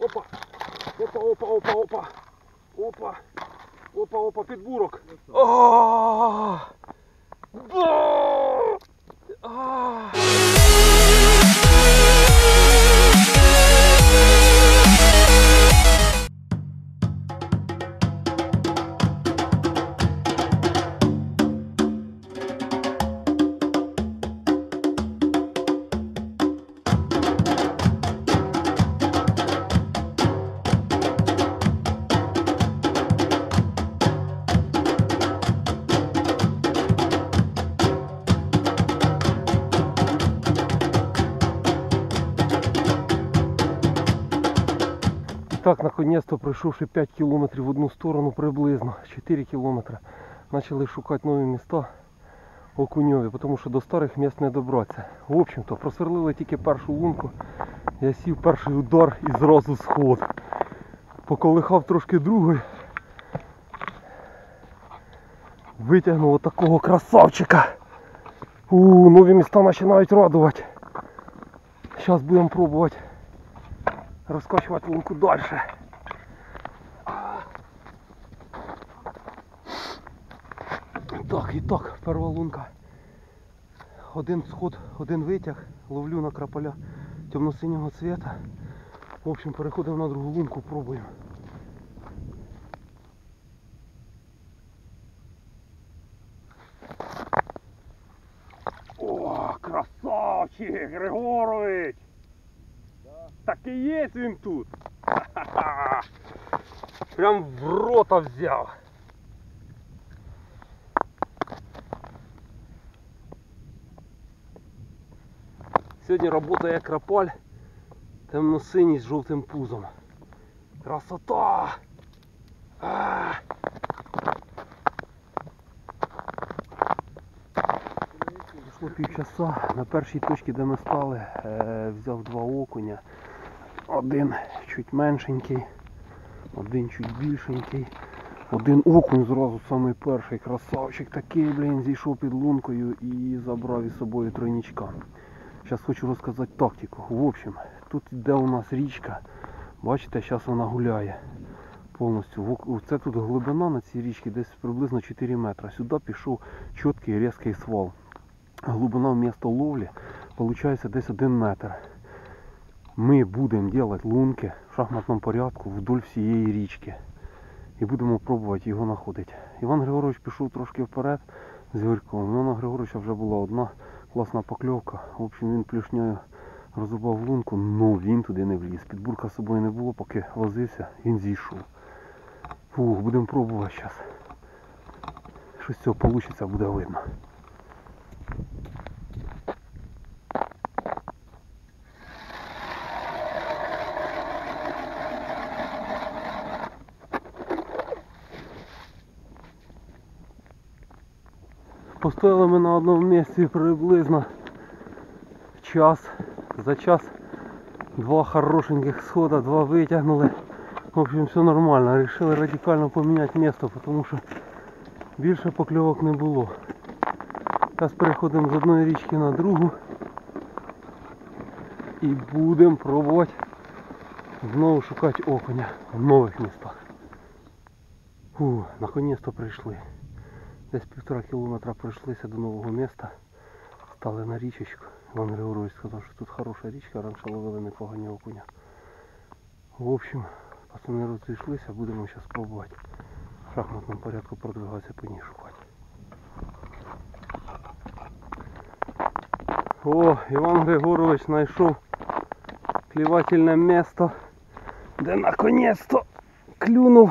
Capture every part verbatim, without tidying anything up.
Опа! Опа, опа, опа, опа! Опа! Опа, опа, підбурок! О! Да! А! Так, наконец-то, пройшовши п'ять кілометрів в одну сторону, приблизно чотири кілометри, почали шукати нові міста окуньові, тому що до старих місць не добратися. В общем-то, просверлили тільки першу лунку, я сів перший удар і зразу сход. Поколихав трошки другий, витягнув отакого красавчика. У, нові міста починають радувати. Зараз будемо пробувати розкачувати лунку далі. Так, і так, перша лунка. Один сход, один витяг, ловлю на краполя темно-синього цвета. В общем, переходимо на другу лунку, пробуємо. О, красавчик, Григорович! Да. Так і є він тут. Ха-ха-ха. Прям в рота взяв. Сьогодні працює краполь темно-синій з жовтим пузом. Красота! А! Пройшло півчаса. На першій точці, де ми стали, взяв два окуня. Один чуть меншенький, один чуть більшенький. Один окунь зразу самий перший, красавчик такий, блін, зійшов під лункою і забрав із собою тройничка. Зараз хочу розказати тактику. В общем, тут де у нас річка, бачите, зараз вона гуляє повністю. Це тут глибина на цій річці десь приблизно чотири метри. Сюди пішов чіткий різкий свал. Глибина в місто ловлі виходить десь один метр. Ми будемо робити лунки в шахматному порядку вдоль всієї річки. І будемо пробувати його знаходити. Іван Григорович пішов трошки вперед з Ігорьком. У Івана Григоровича вже була одна класна покльовка. В общем, він плюшнею розрубав лунку, але він туди не вліз. Підбурка з собою не було, поки возився, він зійшов. Фух, будемо пробувати зараз. Що з цього вийде, буде видно. Постояли ми на одному місці приблизно час. За час два хорошеньких схода, два витягнули. В общем, все нормально. Рішили радикально поміняти місце, тому що більше покльовок не було. Зараз переходимо з одної річки на другу і будемо пробувати знову шукати окуня в нових містах. Фу, наконець-то прийшли. Десь півтора кілометра пройшлися до нового міста, стали на річечку. Іван Григорович сказав, що тут хороша річка, раніше ловили непогані окуня. В общем, пацани розійшлися, будемо зараз пробувати в шахматному порядку продвигатися по ній шукати. О, Іван Григорович знайшов клювательне місце, де наконець-то клюнув.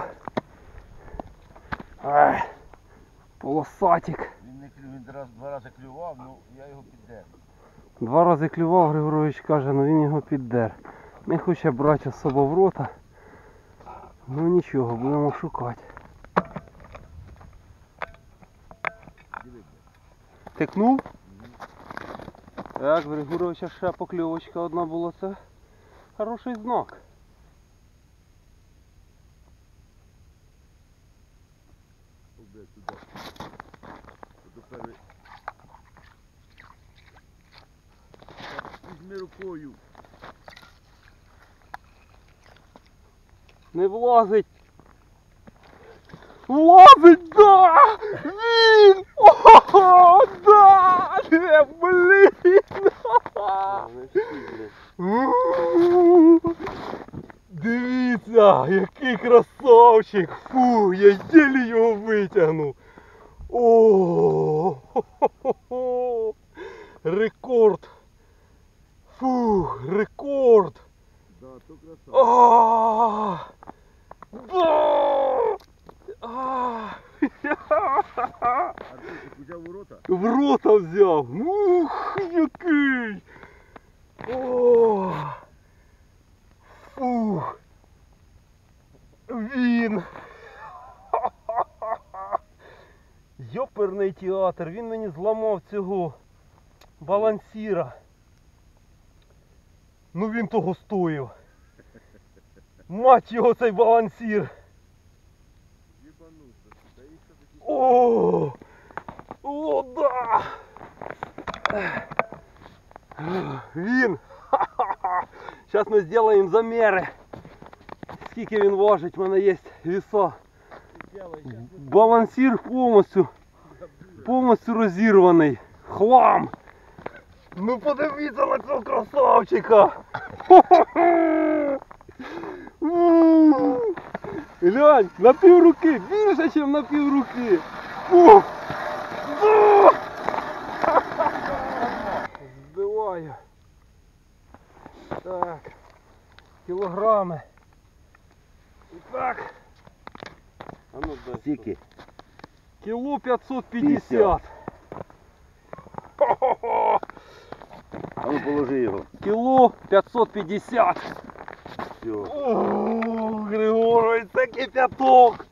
Ай. Полосатик. Він не клюв, він раз, два рази клював, ну я його піддер. Два рази клював, Григорович каже, але він його піддер. Не хоче брати особо в рота. Ну нічого, будемо шукати. Тикнув? Mm-hmm. Так, Григоровича ще покльовочка одна була, це хороший знак. Візьми рукою. Не влазить. Влазить, да! Він! О, да! Не, блін! Дивіться, який красавчик! Фу, я єлі його витягнув. О, хо-хо-хо. Рекорд! Фу, рекорд! Да, то красавчик. А, да! А, А ти взяв у рота? в рота взяв. Ух, який! О, фух! Він! Йоперний театр, він мені зламав цього балансіра. Ну він того стоїв. Мать його цей балансір. Єбануться. Та і що такі? О! О, да! Він! Зараз ми зробимо заміри. Скільки він важить, в мене є веса. Балансір повністю, повністю розірваний. Хлам! Ну подивіться на цього красавчика! Глянь, на пів руки, більше, ніж на пів руки. Фу! Фу! Збиваю. Так, кілограми. І так. А ну дай. Скільки? Кіло п'ятсот п'ятдесят. Хо-хо-хо! А ну положи його. Кіло п'ятсот п'ятдесят. Все. О, Григорович, це кипяток!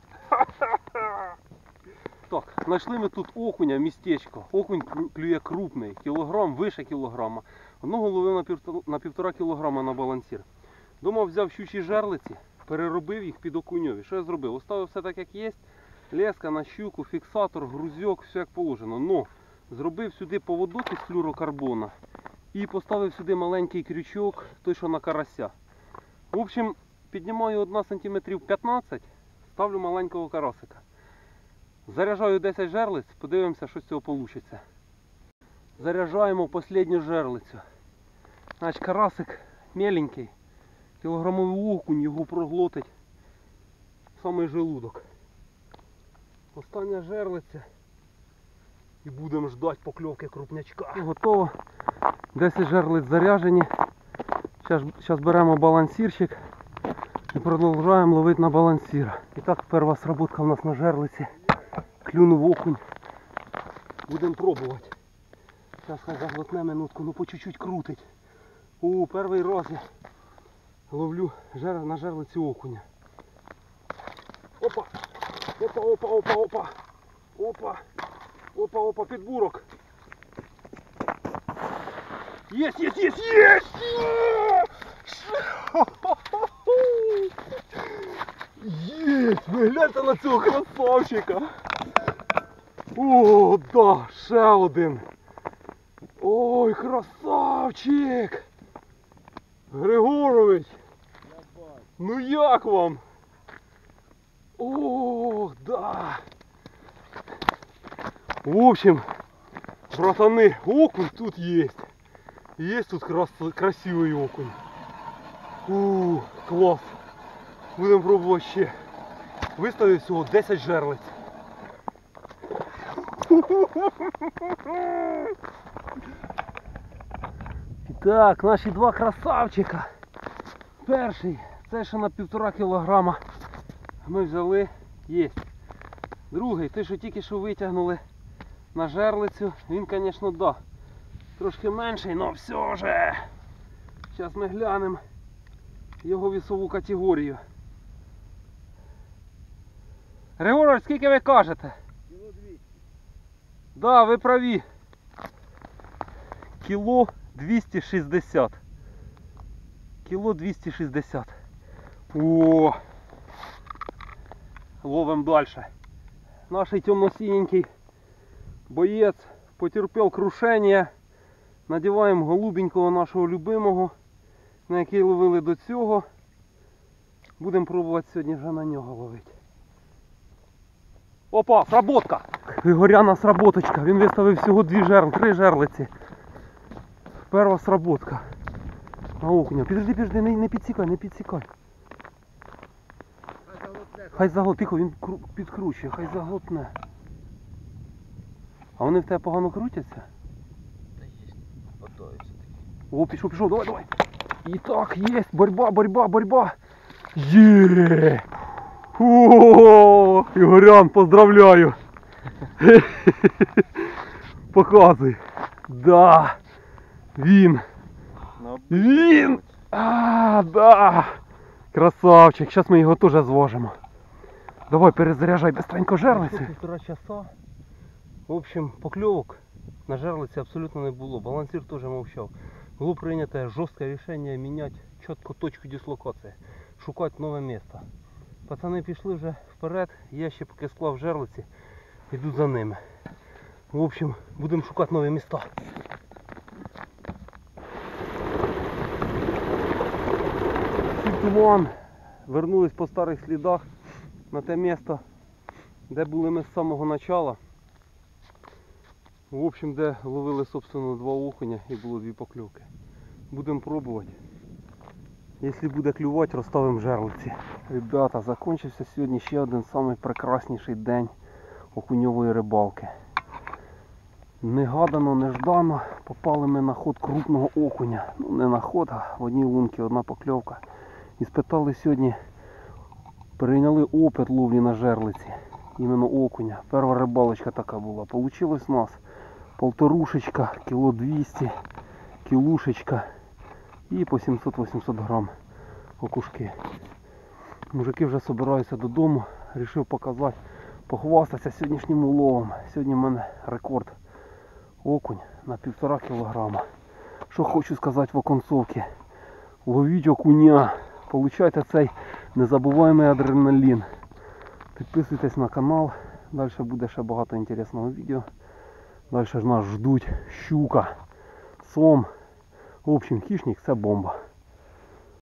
Так, знайшли ми тут окуня, містечко. Окунь клю- клює крупний, кілограм, вище кілограма. Одного ловив на півтора, на півтора кілограма на балансір. Дома взяв щучі жерлиці, переробив їх під окуньові. Що я зробив? Оставив все так, як є. Леска на щуку, фіксатор, грузьок, все як положено. Но зробив сюди поводок із флюрокарбона і поставив сюди маленький крючок, той, що на карася. В общем, піднімаю один сантиметр п'ятнадцять, ставлю маленького карасика. Заряджаю десять жерлиць, подивимося, що з цього вийде. Заряджаємо останню жерлицю. Значить, карасик меленький, кілограмовий окунь, його проглотить самий желудок. Остання жерлиця і будемо ждати покльовки крупнячка. Готово. десять жерлиць заряджені. Зараз беремо балансірчик і продовжуємо ловити на балансір. І так, перша сработка у нас на жерлиці. Клюнув окунь. Будемо пробувати. Зараз хай заглотне минутку, ну по чуть-чуть крутить. О, перший раз я ловлю жер... на жерлиці окуня. Опа! Опа, опа, опа, опа! Опа! Опа, опа, підбурок! Єсть, єсть, єсть, єсть! Єсть! Ви гляньте на цього красавчика! О, да, ще один! Ой, красавчик! Григорович! Ну як вам? О, да! В общем, братаны, окунь тут есть. Есть тут крас красивый окунь. У, класс. Будем пробовать ще. Виставив всього десять жерлиць. І так, наші два красавчика. Перший, це ще на півтора кілограма. Ми взяли, є. Другий, той, що тільки що витягнули на жерлицю, він, звісно, да, трошки менший, але все ж. Зараз ми глянемо його вісову категорію. Григорович, скільки ви кажете? Кіло двісті. Да, ви праві. Кіло двісті шістдесят. Кіло двісті шістдесят. О! Ловим дальше. Наш темно-синенький боєць потерпів крушення. Надіваємо голубенького нашого любимого, на який ловили до цього. Будемо пробувати сьогодні вже на нього ловити. Опа, сработка! Григоряна сработочка. Він виставив всього дві жерли, три жерлиці. Перша сработка. На окуня. Підожди, підожди, не, не підсікай, не підсікай. Хай заглотне, тихо, він кру- підкручує, хай заглотне. А вони в тебе погано крутяться? Та є. Готовиться таки. О, пішов, пішов, давай, давай. І так, є, борьба, борьба, борьба. Є! О, Ігорян, поздравляю. Показуй. Да. Він. Він. А, да. Красавчик. Зараз ми його теж зважимо. Давай, перезаряджай быстренько жерлицю. Півтора часа. В общем, покльовок на жерлиці абсолютно не було. Балансир теж мовчав. Було прийнято жорстке рішення міняти чітко точку дислокації. Шукати нове місце. Пацани пішли вже вперед. Я ще поки склав жерлиці. Йду за ними. В общем, будемо шукати нові міста. Туман. Вернулись по старих слідах на те місце, де були ми з самого початку. В общем, де ловили, собственно, два окуня і було дві покльовки. Будемо пробувати. Якщо буде клювати, розставимо жерлиці. Ребята, закінчився сьогодні ще один самий прекрасніший день окуньової рибалки. Негадано, неждано попали ми на ход крупного окуня. Ну не на ход, а в одній лунці одна покльовка. І спитали сьогодні, перейняли опит ловлі на жерлиці. Іменно окуня. Перша рибалочка така була. Получилось у нас полторушечка, кіло двісті, кілушечка і по сімсот-вісімсот грам окушки. Мужики вже збираються додому. Рішив показати, похвастатися сьогоднішнім уловом. Сьогодні в мене рекорд окунь на півтора кілограма. Що хочу сказати в оконцовці. Ловіть окуня. Получайте цей незабуваємий адреналін. Підписуйтесь на канал. Далі буде ще багато інтересного відео. Далі ж нас ждуть щука, сом. В общем, хищник це бомба.